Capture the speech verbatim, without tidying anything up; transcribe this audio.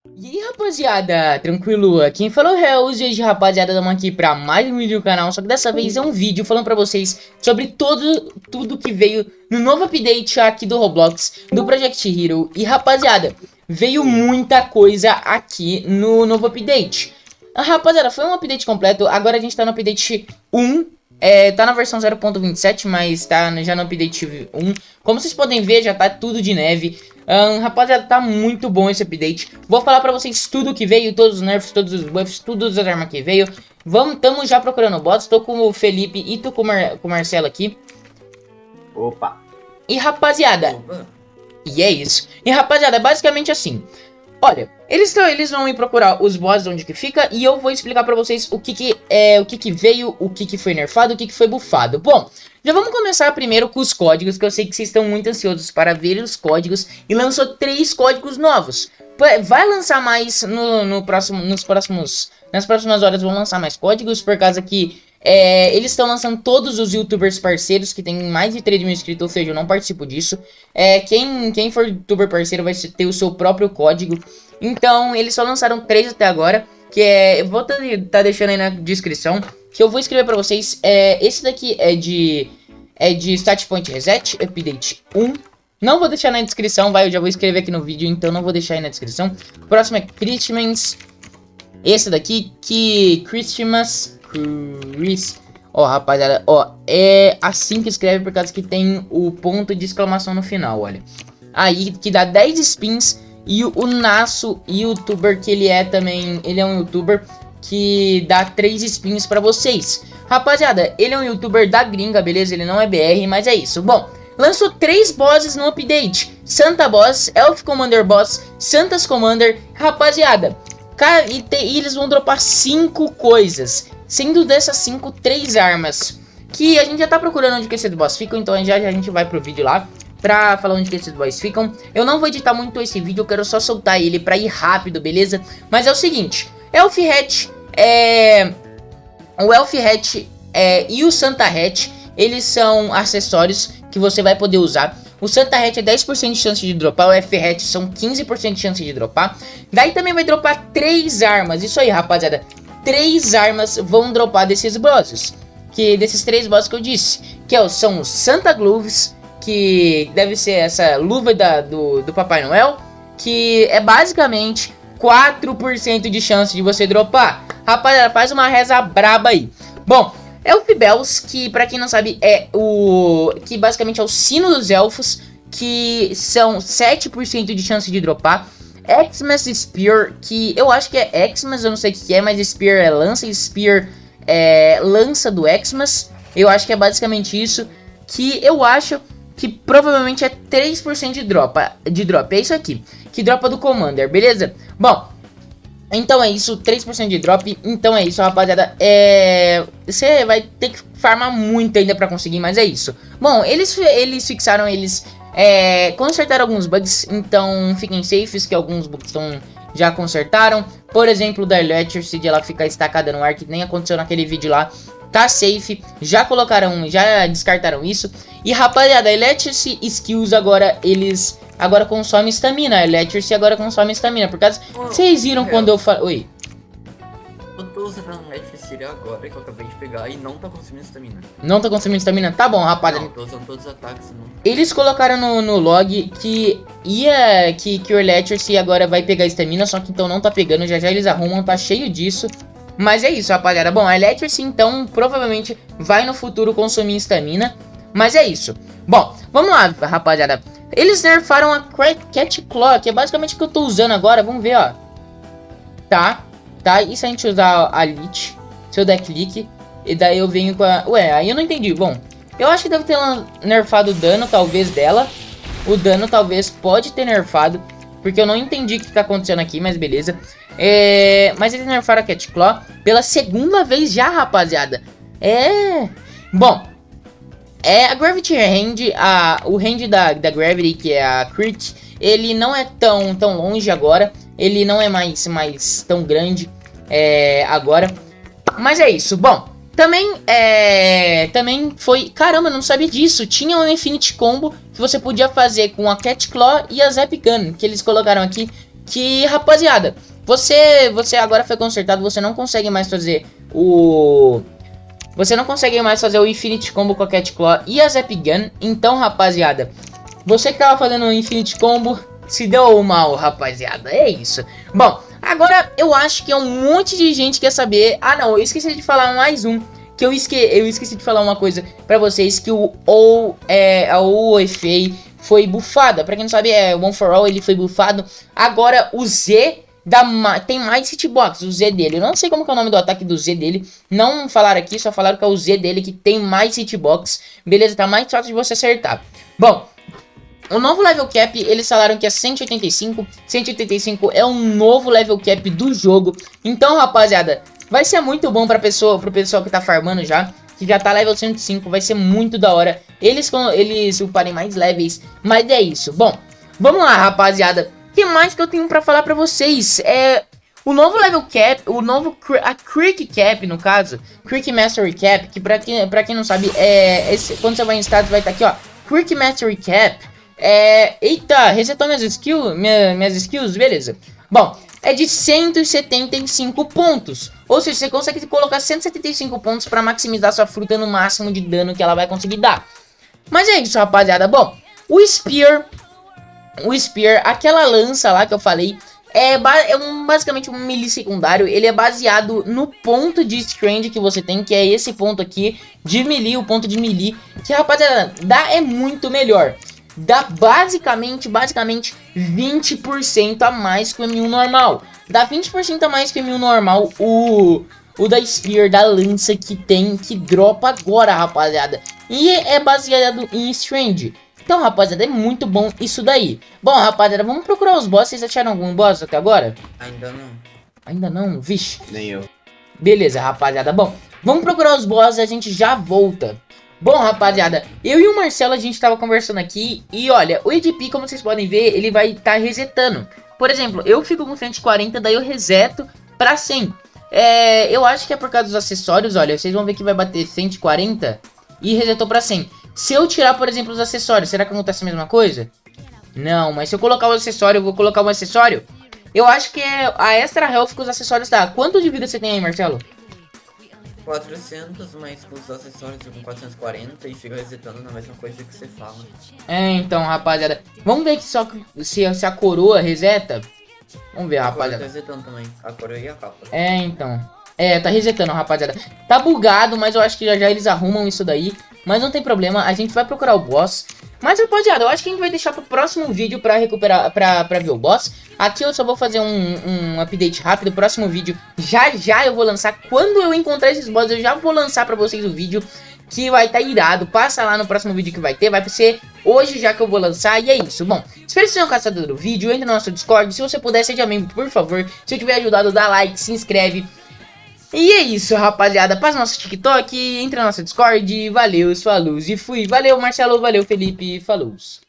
E aí, rapaziada, tranquilo? Quem falou é o hoje, rapaziada, estamos aqui para mais um vídeo do canal. Só que dessa vez é um vídeo falando para vocês sobre todo, tudo que veio no novo update aqui do Roblox, do Project Hero. E rapaziada, veio muita coisa aqui no novo update. Ah, rapaziada, foi um update completo, agora a gente tá no update um. É, tá na versão zero ponto vinte e sete, mas tá já no update um. Como vocês podem ver, já tá tudo de neve. um, Rapaziada, tá muito bom esse update. Vou falar pra vocês tudo que veio, todos os nerfs, todos os buffs, todas as armas que veio. Vamos, tamo já procurando bots. Tô com o Felipe e tô com o, Mar com o Marcelo aqui. Opa! E rapaziada, Opa. e é isso. E rapaziada, é basicamente assim. Olha, eles, tão, eles vão ir procurar os bots onde que fica e eu vou explicar pra vocês o que que, é, o que que veio, o que que foi nerfado, o que que foi bufado. Bom, já vamos começar primeiro com os códigos, que eu sei que vocês estão muito ansiosos para ver os códigos. E lançou três códigos novos. Vai lançar mais no, no próximo, nos próximos, nas próximas horas vão lançar mais códigos, por causa que é, eles estão lançando todos os youtubers parceiros que tem mais de três mil inscritos, ou seja, eu não participo disso. É, quem, quem for youtuber parceiro vai ter o seu próprio código. Então, eles só lançaram três até agora, que é... Eu vou estar tá, tá deixando aí na descrição, que eu vou escrever pra vocês. É, esse daqui é de... É de Stat Point Reset, Update um. Não vou deixar na descrição, vai, eu já vou escrever aqui no vídeo, então não vou deixar aí na descrição. O próximo é Christmas. Esse daqui, que... Christmas... Chris... Ó, rapaziada, ó, é assim que escreve por causa que tem o ponto de exclamação no final, olha. Aí, que dá dez spins. E o, o Nasso, youtuber que ele é também, ele é um youtuber que dá três spins pra vocês. Rapaziada, ele é um youtuber da gringa, beleza? Ele não é B R, mas é isso. Bom, lançou três bosses no update. Santa Boss, Elf Commander Boss, Santas Commander. Rapaziada, cara, e, te, e eles vão dropar cinco coisas. Sendo dessas cinco, três armas. Que a gente já tá procurando onde que esses boss ficam, então já, já a gente vai pro vídeo lá pra falar onde que esses boys ficam. Eu não vou editar muito esse vídeo, eu quero só soltar ele pra ir rápido, beleza? Mas é o seguinte, Elf Hat, é... o Elf Hat é... e o Santa Hat, eles são acessórios que você vai poder usar. O Santa Hat é dez por cento de chance de dropar, o Elf Hat são quinze por cento de chance de dropar. Daí também vai dropar três armas, isso aí, rapaziada. Três armas vão dropar desses bosses, que desses três bosses que eu disse, que é, são os Santa Gloves, que deve ser essa luva da, do, do Papai Noel, que é basicamente quatro por cento de chance de você dropar. Rapaziada, faz uma reza braba aí. Bom, Elf Bells, que pra quem não sabe é o... que basicamente é o sino dos elfos, que são sete por cento de chance de dropar. Xmas Spear, que eu acho que é Xmas, eu não sei o que é, mas Spear é lança, Spear é lança do Xmas. Eu acho que é basicamente isso, que eu acho que provavelmente é três por cento de drop, de drop, é isso aqui, que dropa do Commander, beleza? Bom, então é isso, três por cento de drop, então é isso, rapaziada, é... você vai ter que farmar muito ainda pra conseguir, mas é isso. Bom, eles, eles fixaram, eles é, consertaram alguns bugs, então fiquem safes que alguns bugs estão... já consertaram, por exemplo, da Electricity, ela ficar estacada no ar, que nem aconteceu naquele vídeo lá. Tá safe, já colocaram, já descartaram isso. E rapaziada, a Electricity Skills agora, eles agora consomem estamina. A Electricity agora consome estamina, por causa... Oh, vocês viram quando eu falei... Oi. Eu tô usando a Electricity agora, que eu acabei de pegar, e não tá consumindo estamina. Não tá consumindo estamina? Tá bom, rapaziada. Não, tô usando todos os ataques. Não. Eles colocaram no, no log que ia... Que, que o Electricity agora vai pegar estamina, só que então não tá pegando, já já eles arrumam, tá cheio disso. Mas é isso, rapaziada. Bom, a Electricity, então, provavelmente vai no futuro consumir estamina. Mas é isso. Bom, vamos lá, rapaziada. Eles nerfaram a Cat Claw, que é basicamente o que eu tô usando agora. Vamos ver, ó. Tá, tá. E se a gente usar a Lich, se eu der clique, e daí eu venho com a... Ué, aí eu não entendi. Bom, eu acho que deve ter nerfado o dano, talvez, dela. O dano, talvez, pode ter nerfado, porque eu não entendi o que tá acontecendo aqui, mas beleza. É... Mas eles nerfaram a Cat Claw pela segunda vez já, rapaziada. É... Bom, é a Gravity Hand, a... o hand da, da Gravity, que é a Crit, ele não é tão, tão longe agora. Ele não é mais, mais tão grande é... agora. Mas é isso, bom... Também, é... Também foi... Caramba, eu não sabia disso. Tinha um Infinity Combo que você podia fazer com a Cat Claw e a Zap Gun, que eles colocaram aqui. que, rapaziada, você, você agora foi consertado, você não consegue mais fazer o... Você não consegue mais fazer o Infinity Combo com a Cat Claw e a Zap Gun. Então, rapaziada, você que tava fazendo o Infinity Combo se deu mal, rapaziada. É isso. Bom, agora eu acho que é um monte de gente que quer saber... Ah, não, eu esqueci de falar mais um. Que eu, esque... eu esqueci de falar uma coisa pra vocês. Que o O... É, a O F A foi bufada. Pra quem não sabe, é One for All, ele foi bufado. Agora o Z... Da ma tem mais hitbox, o Z dele. Eu não sei como que é o nome do ataque do Z dele. Não falaram aqui, só falaram que é o Z dele que tem mais hitbox. Beleza, tá mais fácil de você acertar. Bom, o novo level cap, eles falaram que é cento e oitenta e cinco. cento e oitenta e cinco é um novo level cap do jogo. Então, rapaziada, vai ser muito bom pra pessoa, pro pessoal que tá farmando já. Que já tá level cento e cinco, vai ser muito da hora. Eles, eles uparem mais levels, mas é isso. Bom, vamos lá, rapaziada. O que mais que eu tenho pra falar pra vocês? É o novo level cap, o novo a Creek Cap, no caso, Creek Mastery Cap, que pra quem, pra quem não sabe, é esse, quando você vai em status vai estar tá aqui, ó, Creek Mastery Cap. É, eita, resetou minhas skills, minha, minhas skills, beleza. Bom, é de cento e setenta e cinco pontos, ou seja, você consegue colocar cento e setenta e cinco pontos pra maximizar sua fruta no máximo de dano que ela vai conseguir dar. Mas é isso, rapaziada. Bom, o Spear... O Spear, aquela lança lá que eu falei, é, ba é um, basicamente um melee secundário. Ele é baseado no ponto de strand que você tem, que é esse ponto aqui de melee, o ponto de melee. Que, rapaziada, dá é muito melhor. Dá basicamente, basicamente vinte por cento a mais que o M um normal. Dá vinte por cento a mais que o M um normal, o, o da Spear, da lança que tem, que dropa agora, rapaziada. E é baseado em strand. Então, rapaziada, é muito bom isso daí. Bom, rapaziada, vamos procurar os bosses. Vocês acharam algum boss até agora? Ainda não. Ainda não? Vixe. Nem eu. Beleza, rapaziada. Bom, vamos procurar os bosses e a gente já volta. Bom, rapaziada, eu e o Marcelo, a gente tava conversando aqui. E olha, o A D P, como vocês podem ver, ele vai estar tá resetando. Por exemplo, eu fico com cento e quarenta, daí eu reseto pra cem. É, eu acho que é por causa dos acessórios, olha. Vocês vão ver que vai bater cento e quarenta e resetou pra cem. Se eu tirar, por exemplo, os acessórios, será que acontece a mesma coisa? Não, mas se eu colocar o acessório, eu vou colocar um acessório. Eu acho que é a extra health que os acessórios dá. Quanto de vida você tem aí, Marcelo? quatrocentos, mas com os acessórios eu com quatrocentos e quarenta e fica resetando na mesma coisa que você fala. É, então, rapaziada. Vamos ver que só se, se a coroa reseta. Vamos ver, a rapaziada. Tá resetando também, a coroa e a capa. É, então. É, tá resetando, rapaziada. Tá bugado, mas eu acho que já já eles arrumam isso daí. Mas não tem problema, a gente vai procurar o boss. Mas, rapaziada, eu acho que a gente vai deixar pro próximo vídeo pra recuperar, pra, pra ver o boss. Aqui eu só vou fazer um, um update rápido. Próximo vídeo, já já eu vou lançar. Quando eu encontrar esses boss, eu já vou lançar pra vocês o vídeo, que vai estar tá irado. Passa lá no próximo vídeo que vai ter, vai ser hoje já que eu vou lançar. E é isso, bom, espero que vocês tenham gostado do vídeo. Entre no nosso Discord, se você puder, seja membro, por favor. Se eu tiver ajudado, dá like, se inscreve. E é isso, rapaziada. Passa no nosso TikTok, entra no nosso Discord. Valeu, falou e fui. Valeu, Marcelo, valeu, Felipe, falou.